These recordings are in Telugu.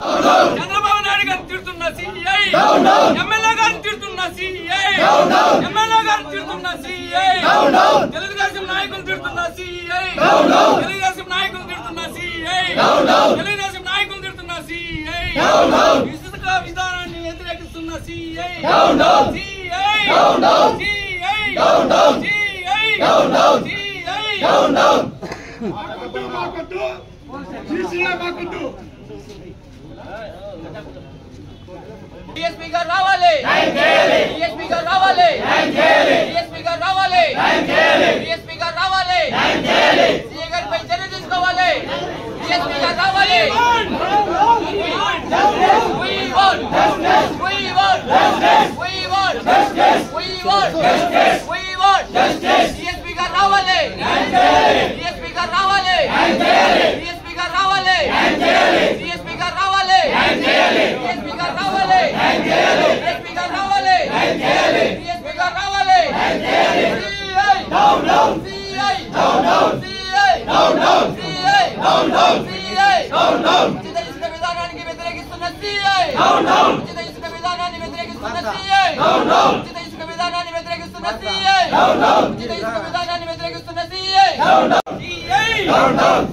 చంద్రబాబు నాయుడు గారిని తిడుతున్న సిఐ, ఎమ్మెల్యే గారిని తిడుతున్న సిఐ, ఎమ్మెల్యే గారిని తిడుతున్న సిఐ, తెలుగుదేశం నాయకులు తిడుతున్న సిఐ, తెలుగుదేశం నాయకులు తిడుతున్న సిఐ, తెలుగుదేశం నాయకులు తిడుతున్న సిఐ, ఇసుక విధానాన్ని వ్యతిరేకిస్తున్న సిఐ, సిఐ, DSP గారు రావాలి, DSP గారు రావాలి, DSP గారు రావాలి, DSP గారు రావాలి, సీఏ గారిపై చర్య తీసుకోవాలి, DSP గారు రావాలి. DSP గారు రావాలి, DSP గారు రావాలి, DSP గారు రావాలి, DSP గారు రావాలి, DSP గారు రావాలి, DSP గారు రావాలి, DSP గారు రావాలి. CI down down, CI down down, CI down down, CI down down, CI down down. ఉచిత ఇసుక విధానానికి వ్యతిరేకిస్తున్న CI down down, ఉచిత ఇసుక విధానాన్ని వ్యతిరేకిస్తున్న CI down down, ఉచిత ఇసుక విధానాన్ని వ్యతిరేకిస్తున్న CI down down, ఉచిత ఇసుక విధానాన్ని వ్యతిరేకిస్తున్న CI down down, CI down down.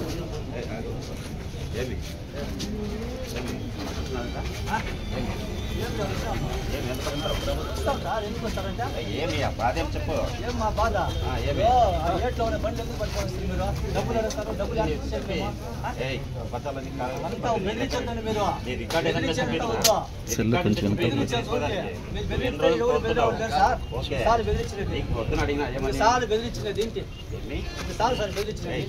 ఏమి బాధ ఏం చెప్పు, మా బాధ ఏట్లో బండి ఎందుకు పట్టుకోవచ్చు మీరు, డబ్బులు అడుగుతారు, డబ్బులు బెదిరించండి మీరు, సార్ బెదిరించినది ఏంటి, సార్ సార్ బెదిరించినది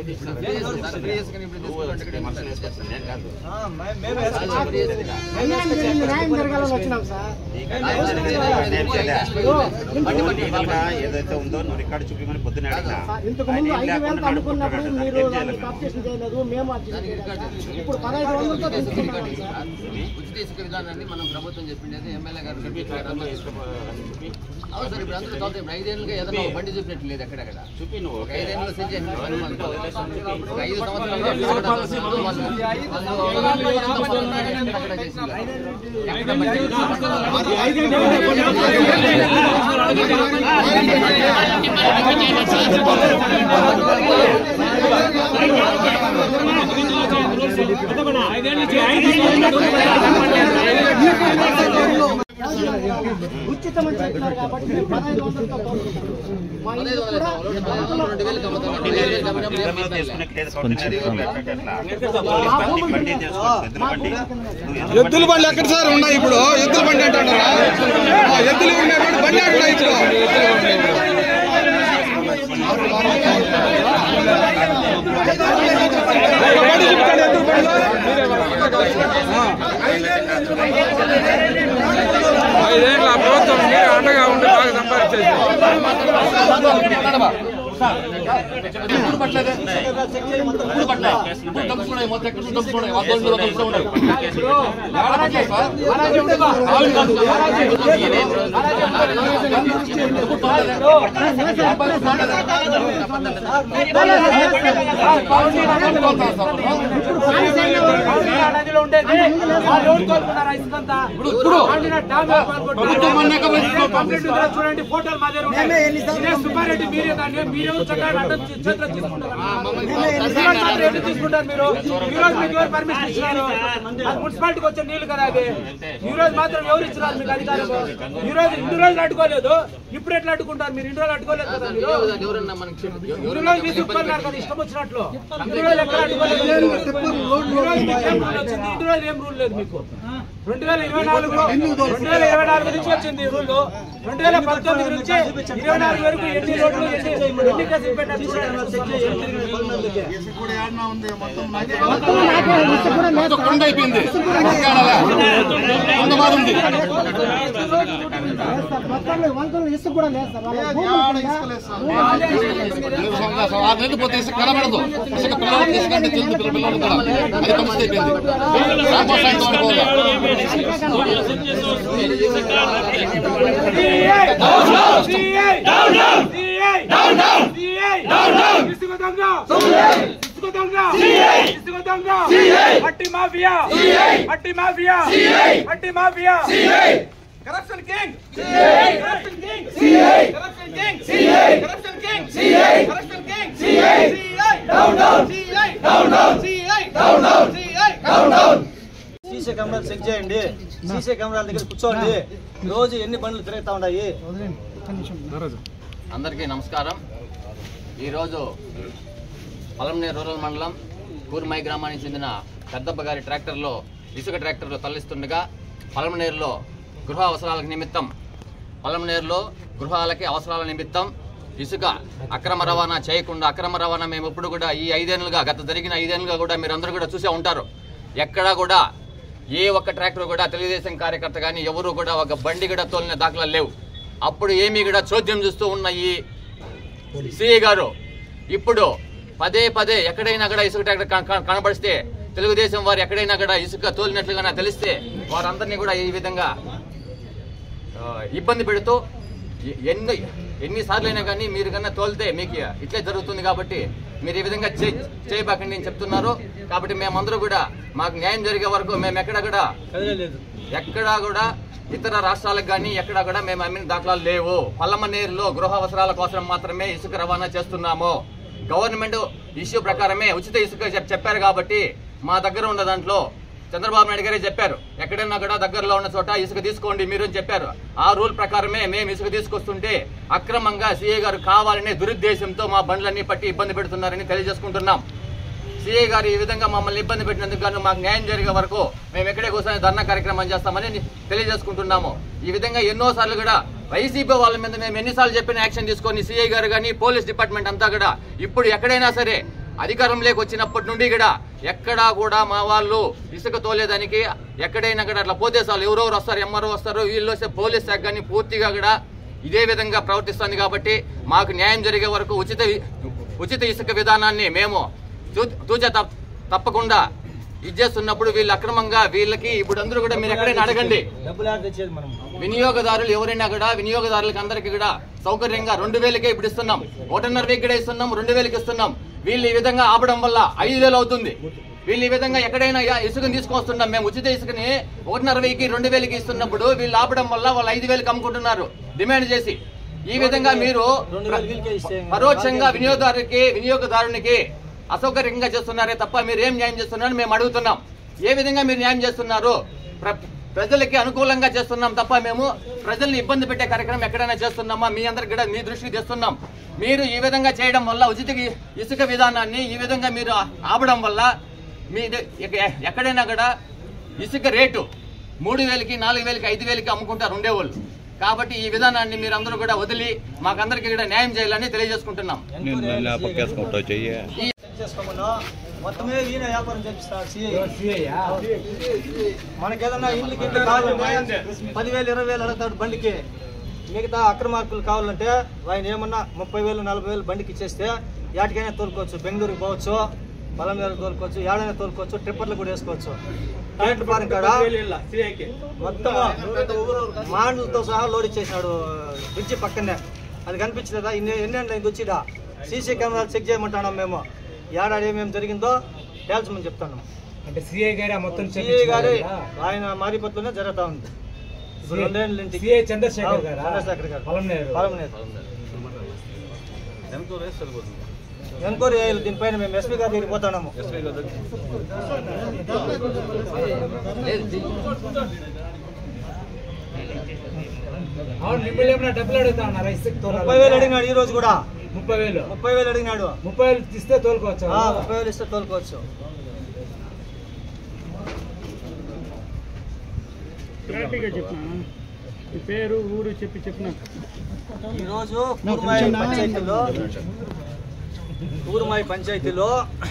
ఏదైతే ఉందో నువ్వు రికార్డు చూపించమని పొద్దున అడిగినా ఉచిత ఇసుక విధానాన్ని మనం ప్రభుత్వం చెప్పింది ఎమ్మెల్యే గారు అవును సార్. ఇప్పుడు అందరూ చదువుతాం 5 ఏళ్ళుగా ఏదైనా బండి చూపినట్టు లేదు ఎక్కడెక్కడ చూపి నువ్వు 5 ఏళ్ళ నుంచి 5 సంవత్సరాలు ఉచితమని చెప్తున్నారు కాబట్టి 1500తో ఎద్దుల బండ్లు ఎక్కడ సార్ ఉన్నాయి ఇప్పుడు, ఎద్దుల బండి అంటారా, ఎద్దులు ఉన్నాయి బండి అంటున్నా ఇప్పుడు. ఐదేళ్ళ ప్రభుత్వం మీరు అండగా ఉండి బాగా సంపాదించేది. చూడండి ఫోటోలు మా దగ్గర ఉన్నాయి. సుబ్బారెడ్డి మీరే దాన్ని మీరే తీసుకుంటారు. మీరు ఈ రోజు మీకు ఎవరు పర్మిషన్ ఇచ్చినారు? మున్సిపాలిటీకి వచ్చే నీళ్లు కదా అవి. ఈ రోజు మాత్రం ఎవరు ఇచ్చినారు మీకు అధికారులు? ఈ రోజు 2 రోజులు అడ్డుకోలేదు, ఇప్పుడు ఎట్లా అడ్డుకుంటారు? మీరు 2 రోజులు అడ్డుకోలేదు కదా. మీరు 2 రోజులు తీసుకున్నారు కదా ఇష్టం వచ్చినట్లు. 2 రోజులు ఎక్కడ అడ్డుకోలేదు. 2 రోజులు ఏం రూల్ లేదు మీకు. 2024 నుంచి వచ్చింది రూల్. 2019 నుంచి 24 వరకు ఎన్ని రోడ్లు ఎన్ని కేసులు పెట్టారు? అయిపోయింది పోతే ఇసుక కనబడదు. ఇసుక పిల్లలు తీసుకంటే తెలుసు పిల్లలు కూడా అది సమస్య అయిపోయింది. ఇసుక దొంగ ఇసుక దొంగ మట్టి మాఫియా మట్టి మాఫియా మట్టి mafia corruption king corruption king corruption king corruption king corruption king down down down down down down down down CC కెమెరాలు చెక్ చేయండి. సీసీ కెమెరాల దగ్గర కూర్చోండి. రోజు ఎన్ని బండ్లు తిరుగుతూ ఉన్నాయి? అందరికీ నమస్కారం. ఈరోజు పలమనేరు రూరల్ మండలం కూర్మై గ్రామానికి చెందిన పెద్దప్ప గారి ట్రాక్టర్లో ఇసుక ట్రాక్టర్లో తరలిస్తుండగా పలమనేరులో గృహ అవసరాలకు నిమిత్తం గృహాలకి అవసరాల నిమిత్తం ఇసుక అక్రమ రవాణా చేయకుండా అక్రమ రవాణా మేము ఇప్పుడు కూడా ఈ 5 ఏళ్లుగా జరిగిన 5 ఏళ్లుగా కూడా మీరందరూ కూడా చూసే ఉంటారు. ఎక్కడా కూడా ఏ ఒక్క ట్రాక్టర్ కూడా తెలుగుదేశం కార్యకర్త కానీ ఎవరు కూడా ఒక బండి కూడా తోలిన దాఖలాలు లేవు. అప్పుడు ఏమీ కూడా చోద్యం చూస్తూ ఉన్న ఈ సిఐ గారు ఇప్పుడు పదే పదే ఎక్కడైనా కూడా ఇసుక ట్రాక్టర్ కనబడిస్తే తెలుగుదేశం వారు ఎక్కడైనా కూడా ఇసుక తోలినట్లుగా తెలిస్తే వారందరినీ కూడా ఈ విధంగా ఇబ్బంది పెడుతూ ఎన్నిసార్లు అయినా కానీ మీరు కన్నా తోలితే మీకు ఇట్లే జరుగుతుంది కాబట్టి మీరు ఈ విధంగా చేయబాకండి నేను చెప్తున్నారు. కాబట్టి మేమందరూ కూడా మాకు న్యాయం జరిగే వరకు మేము ఎక్కడా కూడా ఇతర రాష్ట్రాలకు కానీ ఎక్కడా కూడా మేము అమ్మిన దాఖలాలు లేవు. పలమనేరులో గృహ అవసరాల కోసం మాత్రమే ఇసుక రవాణా చేస్తున్నాము. గవర్నమెంట్ ఇష్యూ ప్రకారమే ఉచిత ఇసుక చెప్పారు కాబట్టి మా దగ్గర ఉన్న దాంట్లో చంద్రబాబు నాయుడు గారే చెప్పారు ఎక్కడైనా కూడా దగ్గరలో ఉన్న చోట ఇసుక తీసుకోండి మీరు అని చెప్పారు. ఆ రూల్ ప్రకారమే మేము ఇసుక తీసుకొస్తుంటే అక్రమంగా సిఐ గారు కావాలనే దురుద్దేశంతో మా బండ్లన్నీ పట్టి ఇబ్బంది పెడుతున్నారని తెలియజేసుకుంటున్నాం. సిఐ గారు ఈ విధంగా మమ్మల్ని ఇబ్బంది పెట్టినందుకు గాను మాకు న్యాయం జరిగే వరకు మేము ఎక్కడే కూర్చొని ధర్నా కార్యక్రమం చేస్తామని తెలియజేసుకుంటున్నాము. ఈ విధంగా ఎన్నోసార్లు కూడా వైసీపీ వాళ్ళ మీద మేము ఎన్నిసార్లు చెప్పిన యాక్షన్ తీసుకొని సిఐ గారు కానీ పోలీస్ డిపార్ట్మెంట్ అంతా కూడా ఇప్పుడు ఎక్కడైనా సరే అధికారంలోకి వచ్చినప్పటి నుండి కూడా ఎక్కడా కూడా మా వాళ్ళు ఇసుక తోలేదానికి ఎక్కడైనా కూడా అట్లా పోతే చాలు ఎవరెవరు వస్తారు ఎంఆర్ఓ వస్తారు వీళ్ళు వస్తే పోలీస్ శాఖ కానీ పూర్తిగా కూడా ఇదే విధంగా ప్రవర్తిస్తుంది. కాబట్టి మాకు న్యాయం జరిగే వరకు ఉచిత ఇసుక విధానాన్ని మేము తూచ తప్పకుండా ఇచ్చేస్తున్నప్పుడు వీళ్ళు అక్రమంగా వీళ్ళకి ఇప్పుడు అందరూ కూడా మీరు ఎక్కడైనా అడగండి వినియోగదారులు ఎవరైనా కూడా వినియోగదారులకు అందరికీ కూడా సౌకర్యంగా 2000కే ఇప్పుడు ఇస్తున్నాం. 1.5 కూడా ఇస్తున్నాం, 2000కి ఇస్తున్నాం. వీళ్ళు ఈ విధంగా ఆపడం వల్ల 5000 అవుతుంది. వీళ్ళు ఈ విధంగా ఎక్కడైనా ఇసుకని తీసుకొస్తున్నాం మేము ఉచిత ఇసుకని 1.5కి 2000కి ఇస్తున్నప్పుడు వీళ్ళు ఆపడం వల్ల వాళ్ళు 5000కి అమ్ముకుంటున్నారు డిమాండ్ చేసి. ఈ విధంగా మీరు పరోక్షంగా వినియోగదారునికి అసౌకర్యంగా చేస్తున్నారే తప్ప మీరు ఏం న్యాయం చేస్తున్నారని మేము అడుగుతున్నాం. ఏ విధంగా మీరు న్యాయం చేస్తున్నారు? ప్రజలకి అనుకూలంగా చేస్తున్నాం తప్ప మేము ప్రజల్ని ఇబ్బంది పెట్టే కార్యక్రమం ఎక్కడైనా చేస్తున్నామా? మీ అందరికి కూడా మీ దృష్టికి తెస్తున్నాం. మీరు ఈ విధంగా చేయడం వల్ల ఉచిత ఇసుక విధానాన్ని ఈ విధంగా మీరు ఆపడం వల్ల మీరు ఎక్కడైనా కూడా ఇసుక రేటు 3000కి 4000కి 5000కి అమ్ముకుంటారు ఉండేవాళ్ళు. కాబట్టి ఈ విధానాన్ని మీరు అందరూ కూడా వదిలి మాకందరికి కూడా న్యాయం చేయాలని తెలియజేసుకుంటున్నాం. మొత్తమే ఈయన వ్యాపారం చేపిస్తాడు మనకేదన్నా ఇంటికి కావాలంటే 10,000 20,000 అడుగుతాడు బండికి. మిగతా అక్రమార్కులు కావాలంటే ఆయన ఏమన్నా 30,000 40,000 బండికి ఇచ్చేస్తే యాటికైనా తోలుకోవచ్చు. బెంగళూరుకి పోవచ్చు, పలమనేరు తోలుకోవచ్చు, ఏడైనా తోలుకోవచ్చు, ట్రిప్పర్లు కూడా వేసుకోవచ్చు. ట్రాక్టర్ పార్క్ కాడ మొత్తం మాండ్లతో సహా లోడ్ ఇచ్చేసినాడు బ్రిడ్జి పక్కనే. అది కనిపించలేదా? ఎన్ని వచ్చిడా సీసీ కెమెరాలు చెక్ చేయమంటున్నాం మేము. ఏడాది ఏమేమి జరిగిందో తేల్చమని చెప్తాను. అంటే సిఐ గారి మొత్తం సిఐ గారి ఆయన మారిపత్లోనే జరుగుతూ ఉంది. సిఐ చంద్రశేఖర్ గారు పలమనేరు ఎంక్వైరీ చేయాలి దీనిపైన. మేము ఎస్పీ గారి దగ్గరికి పోతున్నాము. డబ్బులు అడుగుతా ఉన్నారా? 30,000 అడిగినాడు ఈ రోజు కూడా. 30,000 అడిగినాడు. 30,000 ఇస్తే తోలుకోవచ్చు. 30,000 ఇస్తే తోలుకోవచ్చు. పేరు ఊరు చెప్పిన ఈరోజు ఊరుమాయి పంచాయతీలో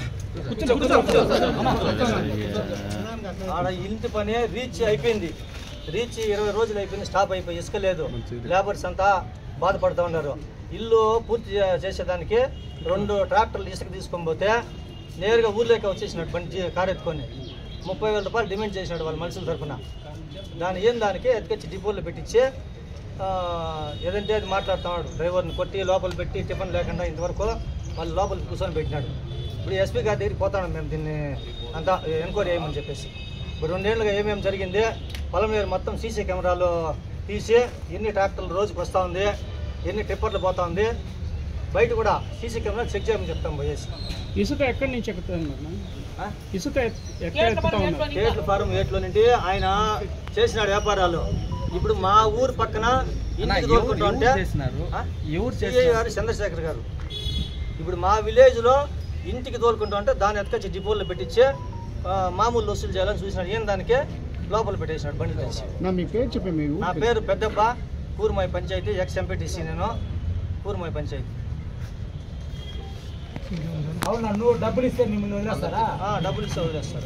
ఆడ ఇంటి పని రీచ్ అయిపోయింది. రీచ్ 20 రోజులు అయిపోయింది. స్టాప్ అయిపోయి ఇసుక లేదు. లేబర్స్ అంతా బాధపడుతూ ఉన్నారు. ఇల్లు పూర్తి చేసేదానికి 2 ట్రాక్టర్లు ఇసుక తీసుకొని పోతే నేరుగా ఊర్లోకి వచ్చేసినాడు బండి కారు ఎత్తుకొని. 30,000 రూపాయలు డిమాండ్ చేసినాడు వాళ్ళ మనుషుల తరఫున. దానికి ఎత్తుకొచ్చి డిపోలో పెట్టించి ఏదంటే అది మాట్లాడుతున్నాడు. డ్రైవర్ని కొట్టి లోపల పెట్టి టిఫిన్ లేకుండా ఇంతవరకు వాళ్ళు లోపలికి కూర్చొని పెట్టినాడు. ఇప్పుడు ఎస్పీ గారి దగ్గరికి పోతాను మేము దీన్ని అంతా ఎంక్వైరీ చేయమని చెప్పేసి. ఇప్పుడు 2 ఏళ్ళుగా ఏమేమి జరిగింది పొలంలో మొత్తం సీసీ కెమెరాలు తీసి ఎన్ని ట్రాక్టర్లు రోజుకి వస్తూ ఉంది, ఎన్ని టిప్పర్లు పోతా ఉంది, బయట కూడా సీసీ కెమెరా చెక్ చేయమని చెప్తాం పోయేసి. ఇసుక ఎక్కడి నుంచి ఎక్కుతున్నారు? ఇసుక ఎక్కడ ఎక్కుతా ఉన్నారు? కేట్ల ఫారం 8లో నుండి ఆయన చేసినాడు వ్యాపారాలు. ఇప్పుడు మా ఊరు పక్కన ఇంటికి తోలుకుంటా ఉంటే గారు చంద్రశేఖర్ గారు ఇప్పుడు మా విలేజ్లో ఇంటికి తోలుకుంటా ఉంటే దాన్ని ఎత్తుకొచ్చి డిపోలో పెట్టించి మామూలు వసూలు చేయాలని చూసినాడు. ఏం దానికే లోపల పెట్టేసినాడు బండి తెచ్చి. నా పేరు పెద్దప్ప, కూర్మాయి పంచాయతీ, ఎక్స్ ఎంపీటీసీ. నేను కూర్మాయి పంచాయతీ. అవునా? నువ్వు డబ్బులు ఇస్తే మిమ్మల్ని వదిలేస్తారా? డబ్బులు ఇస్తే వదిలేస్తారు.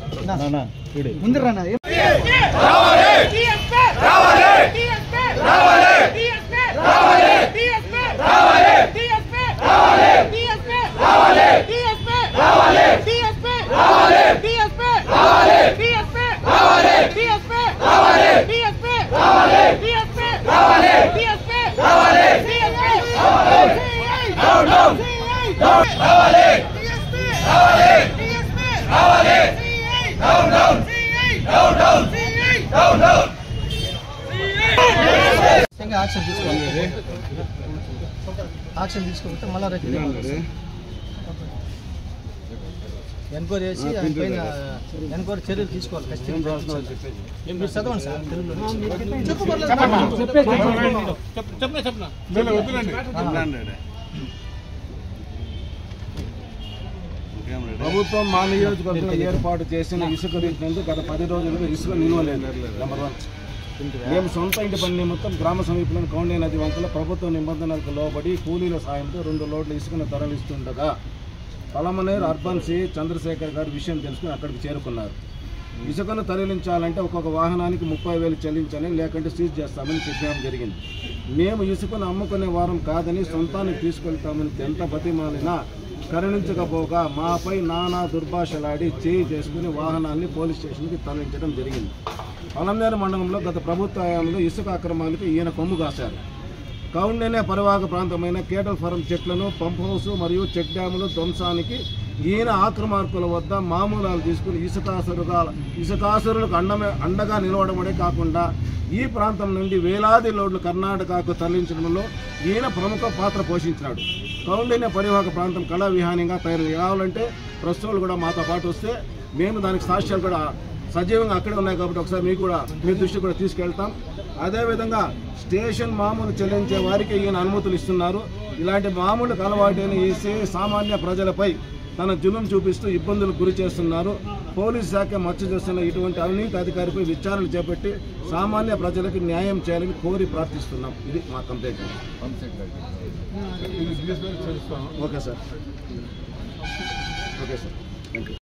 యాక్షన్ తీసుకోకపోతే మళ్ళీ ఎంక్వైరీ చేసి పైన ఎంక్వైరీ చర్యలు తీసుకోవాలి. ఖచ్చితంగా మీరు చదవండి సార్. ప్రభుత్వం మా నియోజకవర్గంలో ఏర్పాటు చేసిన ఇసుక రీతినందు గత 10 రోజులుగా ఇసుక నిల్వలేదు. నెంబర్ 1. మేము సొంత ఇంటి పని నిమిత్తం గ్రామ సమీపంలోని కౌండే నది వంకలో ప్రభుత్వ నిబంధనలకు లోబడి కూలీల సాయంతో 2 లోడ్ల ఇసుకను తరలిస్తుండగా పలమనేరు అర్బన్ సి చంద్రశేఖర్ గారు విషయం తెలుసుకుని అక్కడికి చేరుకున్నారు. ఇసుకను తరలించాలంటే ఒక్కొక్క వాహనానికి 30,000 చెల్లించాలని, లేకుంటే సీజ్ చేస్తామని చెప్పడం జరిగింది. మేము ఇసుకను అమ్ముకునే వారం కాదని సొంతానికి తీసుకెళ్తామని ఎంత బతిమాలినా కరుణించకపోగా మాపై నానా దుర్భాషలాడి చేయి చేసుకుని వాహనాన్ని పోలీస్ స్టేషన్కి తరలించడం జరిగింది. పలమనేరు మండలంలో గత ప్రభుత్వ హయాంలో ఇసుక అక్రమాలకు ఈయన కొమ్ము కాశారు. కౌండెనే పరివాహక ప్రాంతమైన కేటల్ ఫారం చెట్లను, పంప్ హౌస్ మరియు చెక్ డ్యాములు ధ్వంసానికి ఈయన ఆక్రమార్కుల వద్ద మామూలాలు తీసుకుని ఇసుకాసురులకు అండగా నిలవడమే కాకుండా ఈ ప్రాంతం నుండి వేలాది లోడ్లు కర్ణాటకకు తరలించడంలో ఈయన ప్రముఖ పాత్ర పోషించినాడు. కౌండెనే పరివాహక ప్రాంతం కళా విహానంగా తయారు కావాలంటే ప్రస్తుతాలు కూడా మాతో పాటు వస్తే మేము దానికి సాక్ష్యాలు కూడా సజీవంగా అక్కడే ఉన్నాయి కాబట్టి ఒకసారి మీ దృష్టి కూడా తీసుకెళ్తాం. అదేవిధంగా స్టేషన్ మామూలు చెల్లించే వారికి ఈయన అనుమతులు ఇస్తున్నారు. ఇలాంటి మామూలుకు అలవాటైన ఈ సామాన్య ప్రజలపై తన జులుం చూపిస్తూ ఇబ్బందులకు గురి చేస్తున్నారు. పోలీసు శాఖ మచ్చ చేస్తున్న ఇటువంటి అవినీతి అధికారిపై విచారణ చేపట్టి సామాన్య ప్రజలకు న్యాయం చేయాలని కోరి ప్రార్థిస్తున్నాం. ఇది మా complaint. Okay sir. Thank you.